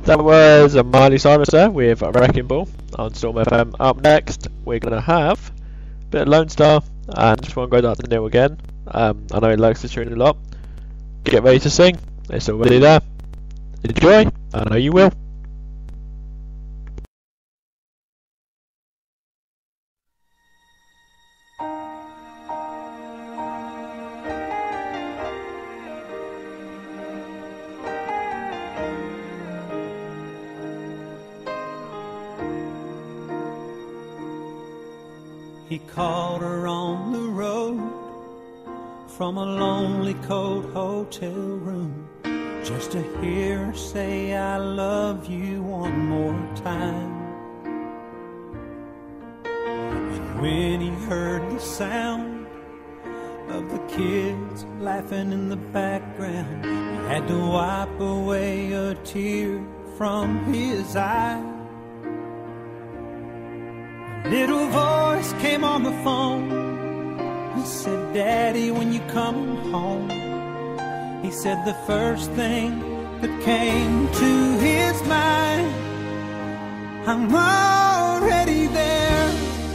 That was a Miley Cyrus there with Wrecking Ball on Storm FM. Up next, we're going to have a bit of Lone Star, and just one goes out to Neil again. I know he likes this tune a lot. Get ready to sing. It's already there. Enjoy. I know you will. He called her on the road from a lonely, cold hotel room just to hear her say, I love you one more time. And when he heard the sound of the kids laughing in the background, he had to wipe away a tear from his eye. Little voice came on the phone and said, Daddy, when you come home. He said the first thing that came to his mind, I'm already there.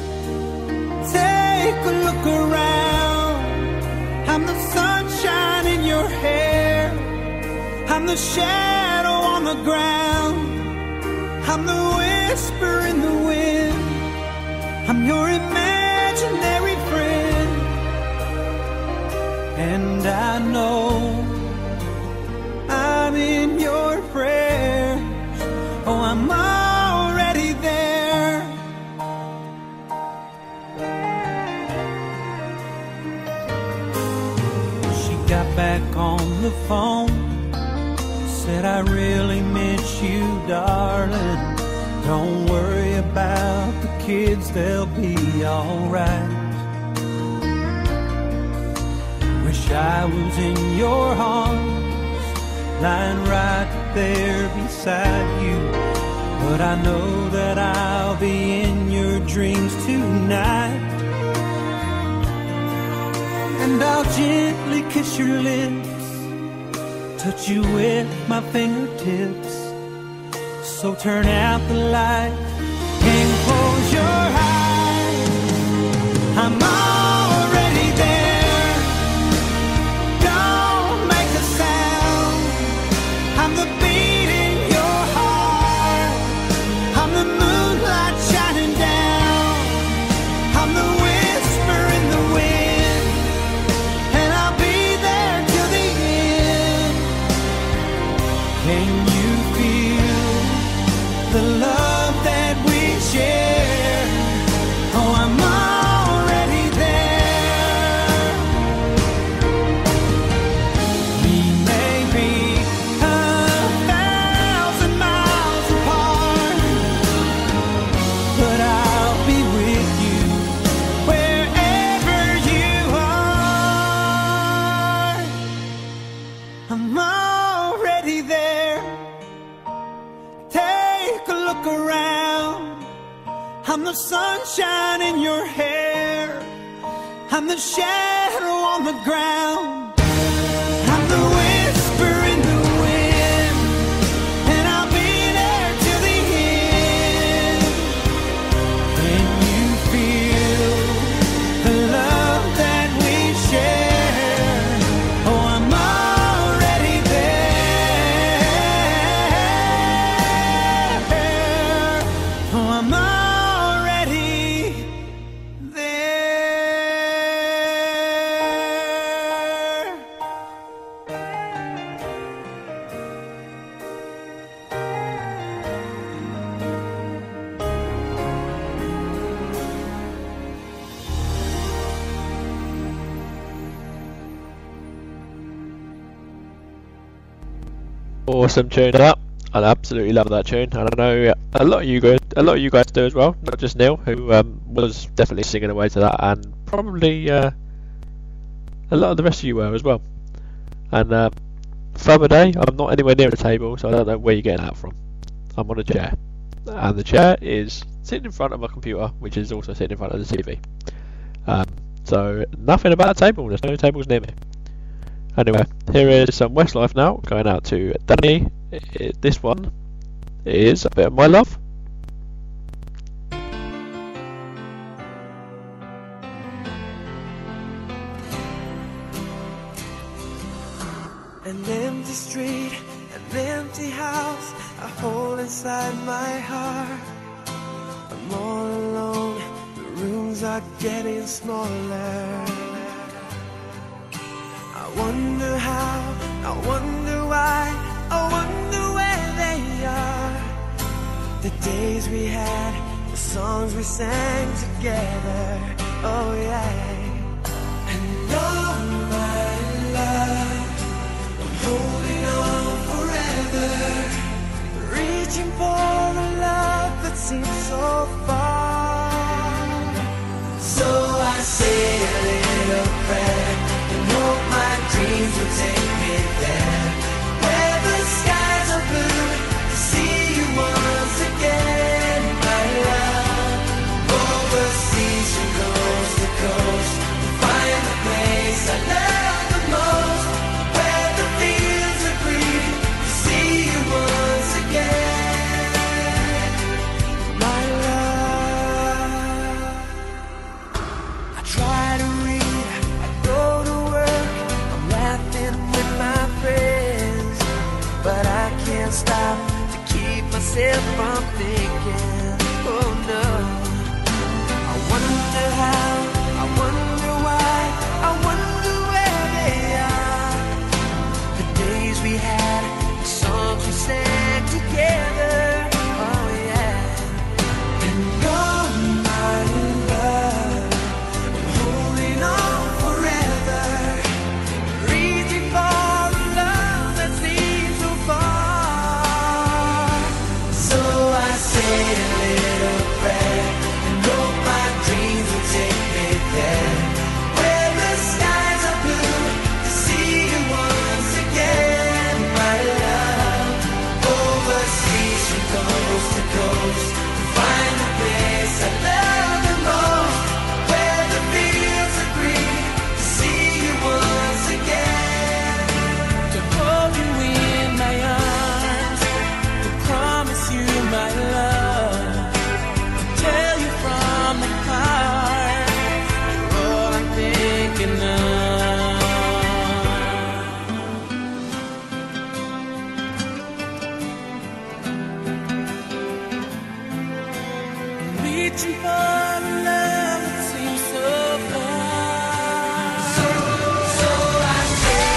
Take a look around. I'm the sunshine in your hair. I'm the shadow on the ground. I'm the whisper in the wind. I'm your imaginary friend, and I know I'm in your prayers. Oh, I'm already there. She got back on the phone, said, I really miss you, darling. Don't worry about the kids, they'll be alright. Wish I was in your arms, lying right there beside you. But I know that I'll be in your dreams tonight. And I'll gently kiss your lips, touch you with my fingertips. So turn out the light and close your eyes. I'm already there. Don't make a sound. I'm the beat in your heart. I'm the moonlight shining down. I'm the whisper in the wind, and I'll be there till the end. Can you feel the love that we share? Oh, I'm already there. We may be 1,000 miles apart, but I'll be with you wherever you are. I'm already there. Take a look around. I'm the sunshine in your hair. I'm the shadow on the ground. I'm the whisper in the wind, and I'll be there till the end. Can you feel the love that we share? Oh, I'm already there. Oh, I'm already there. Awesome tune that. I absolutely love that tune, and I know a lot of you guys do as well. Not just Neil, who was definitely singing away to that, and probably a lot of the rest of you were as well. And for the day, I'm not anywhere near a table, so I don't know where you're getting that from. I'm on a chair, and the chair is sitting in front of my computer, which is also sitting in front of the TV. So nothing about a table. There's no tables near me. Anyway, here is some Westlife now, going out to Danny. This one is a bit of my love. An empty street, an empty house, a hole inside my heart. I'm all alone, the rooms are getting smaller. I wonder how, I wonder why, I wonder where they are. The days we had, the songs we sang together, oh yeah. And oh my love, holding on forever, reaching for a love that seems so far. So I say a little prayer and hope my dreams will take me there, where the skies are blue, to see you once again, my love. Overseas from coast to coast, to find the place I love the most, where the fields are green, to see you once again, my love. I try to read, I go to work, I'm laughing with my friends, but I can't stop to keep myself from thinking, oh no. I wonder how, I wonder why, I wonder where they are. The days we had, the songs we sang together, oh yeah. And oh my love, I'm holding on forever, reaching for a love that seems so far. So I say a little prayer and hope my dreams will take me there, where the skies are blue, to see you once again, my love. Overseas from coast to coast, to find the place I love the most, where the fields are green, to see you once again, to hold you in my arms, to promise you my love, to tell you from the heart, you're all I'm thinking of. Reaching for a love that seems so far. So I say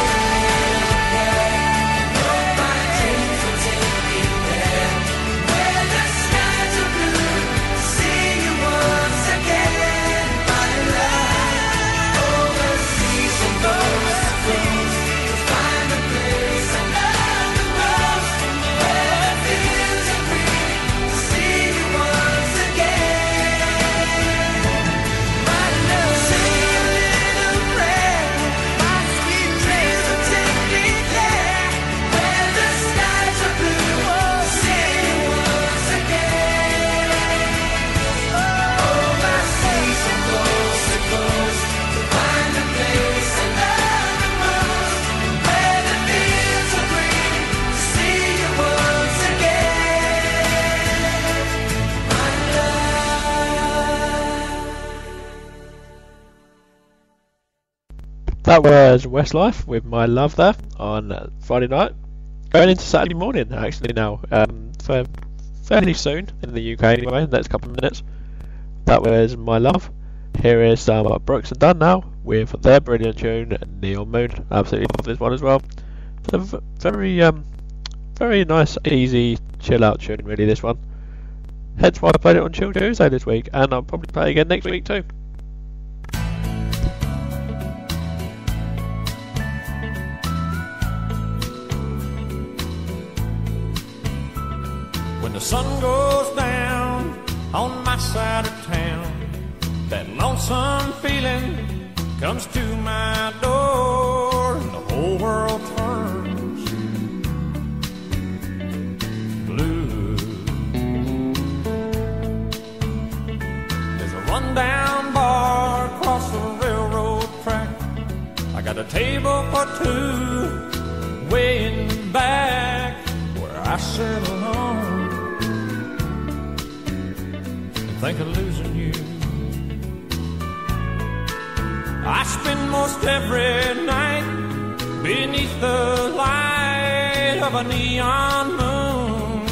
and hope my dreams will take me there, where the skies are blue, to see you once again, my love. Overseas and coast to coast, to find the place I love the most, where the fields are green, to see you once again, my love. Say a little prayer, my sweet dreams will take me there, where the skies are blue, to see you once again. Overseas from coast to coast, to find the place I love the most, where the fields are green, to see you once again, my love. That was Westlife with My Love there on Friday night. Going into Saturday morning actually now, for fairly soon in the UK anyway, next couple of minutes. That was My Love. Here is some Brooks and Dunn now with their brilliant tune Neon Moon. Absolutely love this one as well. It's a very nice, easy, chill out tune really, this one. Hence why I played it on Chill Tuesday this week, and I'll probably play it again next week too. When the sun goes down on my side of town, that lonesome feeling comes to my door, and the whole world turns blue. There's a rundown bar across the railroad track. I got a table for two way in the back where I sit alone. think of losing you. I spend most every night beneath the light of a neon moon.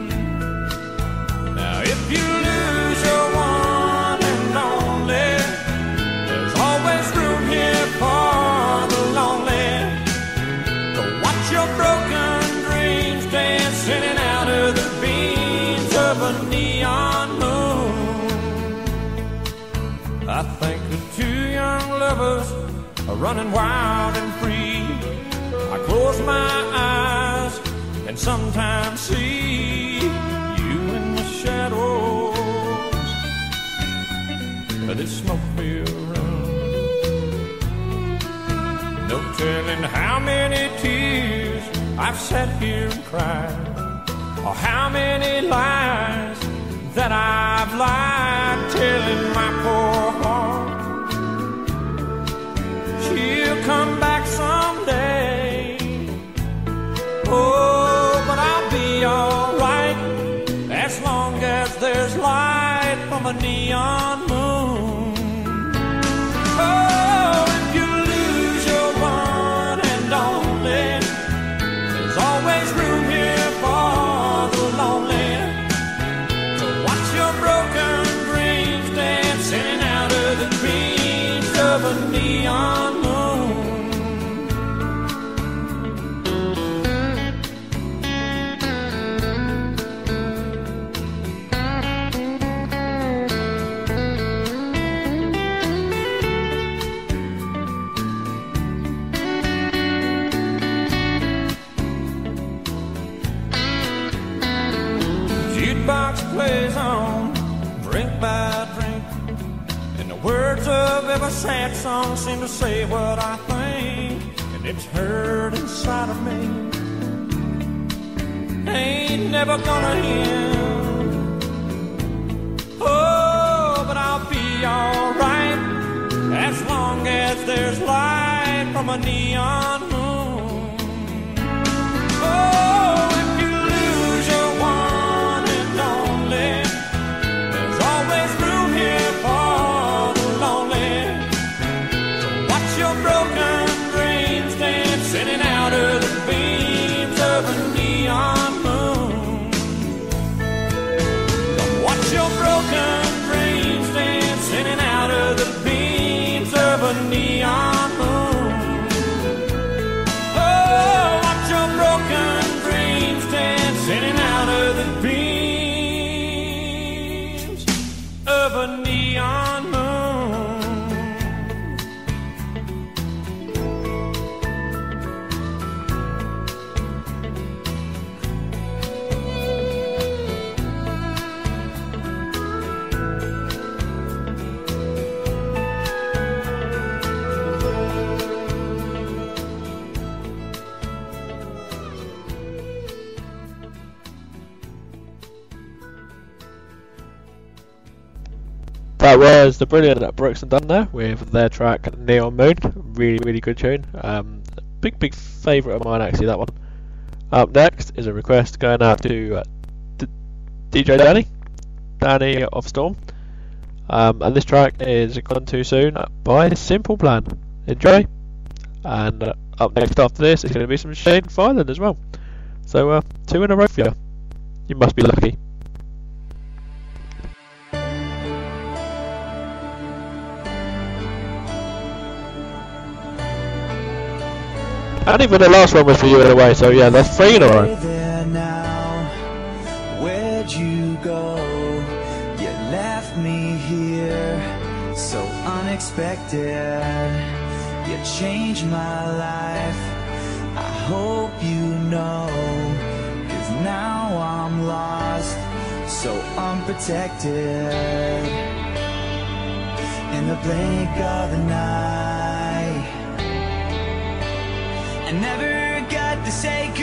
Now if you lose your one and only, there's always room here for the lonely to watch your broken dreams dance in and out of the beams of a neon moon. I think of two young lovers are running wild and free. I close my eyes and sometimes see you in the shadows of this smoke-filled room. No telling how many tears I've sat here and cried, or how many lies that I've lied, telling my poor heart she'll come back someday. Oh, but I'll be alright as long as there's light from a neon moon. Oh, if you lose your one and only, there's always room here for the lonely to watch your broken dreams dance in and out of the beams of a neon moon. Jukebox plays on, drink by drink, and the words of every sad song seem to say what I think, and it's hurt inside of me. Ain't never gonna end. Oh, but I'll be alright as long as there's light from a neon moon. Oh, if you lose your one and only, there's always room here for the lonely to watch your broken dreams dance in and out of the beams of a neon moon. Watch your broken dreams dance in and out of the beams of a neon moon. Oh, watch your broken dreams dance in and out of the beams of a neon moon. That was the brilliant Brooks and Dunn there with their track Neon Moon. Really, really good tune. Big favourite of mine actually, that one. Up next is a request going out to DJ Danny of Storm. And this track is Gone Too Soon by Simple Plan. Enjoy. And up next after this is going to be some Shane Filan as well. So 2 in a row for you. You must be lucky. And even the last one was for you in a way, so yeah, that's 3 in a row. There now, where'd you go? You left me here, so unexpected. You changed my life, I hope you know. 'Cause now I'm lost, so unprotected. In the blink of an eye, I never got to say